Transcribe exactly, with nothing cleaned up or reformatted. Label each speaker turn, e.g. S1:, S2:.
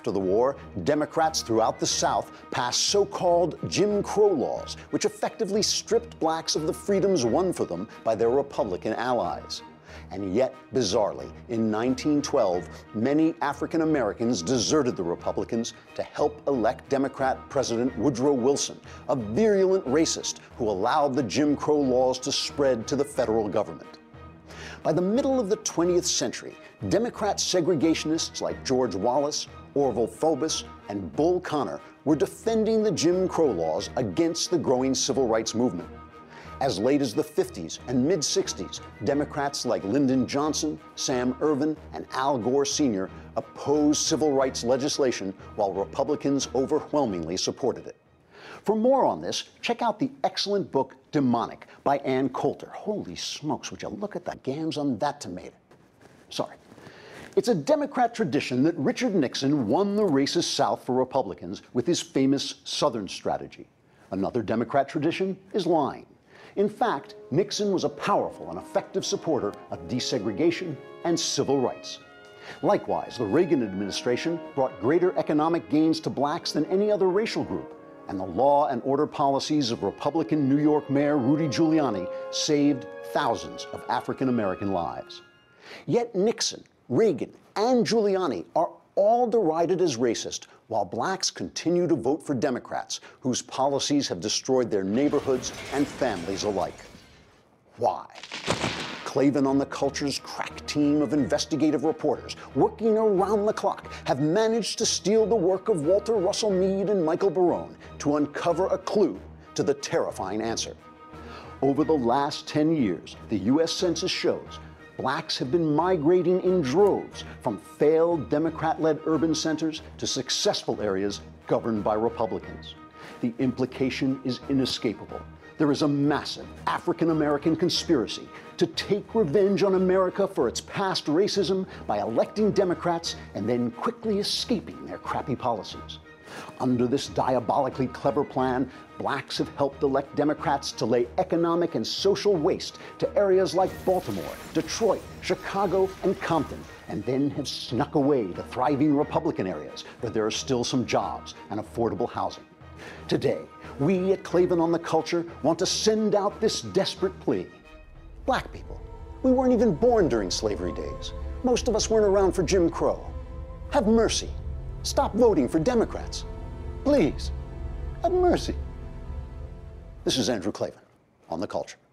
S1: After the war, Democrats throughout the South passed so-called Jim Crow laws, which effectively stripped blacks of the freedoms won for them by their Republican allies. And yet, bizarrely, in nineteen twelve, many African Americans deserted the Republicans to help elect Democrat President Woodrow Wilson, a virulent racist who allowed the Jim Crow laws to spread to the federal government. By the middle of the twentieth century, Democrat segregationists like George Wallace, Orville Forbes, and Bull Connor were defending the Jim Crow laws against the growing civil rights movement. As late as the fifties and mid-sixties, Democrats like Lyndon Johnson, Sam Ervin, and Al Gore Senior opposed civil rights legislation while Republicans overwhelmingly supported it. For more on this, check out the excellent book Demonic by Ann Coulter. Holy smokes, would you look at the gams on that tomato? Sorry. It's a Democrat tradition that Richard Nixon won the racist South for Republicans with his famous Southern strategy. Another Democrat tradition is lying. In fact, Nixon was a powerful and effective supporter of desegregation and civil rights. Likewise, the Reagan administration brought greater economic gains to blacks than any other racial group, and the law and order policies of Republican New York Mayor Rudy Giuliani saved thousands of African American lives. Yet Nixon, Reagan, and Giuliani are all derided as racist, while blacks continue to vote for Democrats, whose policies have destroyed their neighborhoods and families alike. Why? Klavan on the Culture's crack team of investigative reporters, working around the clock, have managed to steal the work of Walter Russell Mead and Michael Barone to uncover a clue to the terrifying answer. Over the last ten years, the U S Census shows blacks have been migrating in droves from failed Democrat-led urban centers to successful areas governed by Republicans. The implication is inescapable. There is a massive African-American conspiracy to take revenge on America for its past racism by electing Democrats and then quickly escaping their crappy policies. Under this diabolically clever plan, blacks have helped elect Democrats to lay economic and social waste to areas like Baltimore, Detroit, Chicago, and Compton, and then have snuck away to thriving Republican areas where there are still some jobs and affordable housing. Today, we at Klavan on the Culture want to send out this desperate plea. Black people, we weren't even born during slavery days. Most of us weren't around for Jim Crow. Have mercy. Stop voting for Democrats. Please, have mercy. This is Andrew Klavan on The Culture.